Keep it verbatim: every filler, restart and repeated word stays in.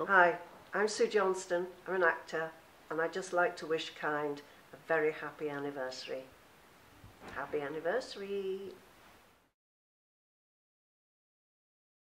Hi, I'm Sue Johnston. I'm an actor, and I'd just like to wish Kind a very happy anniversary. Happy anniversary!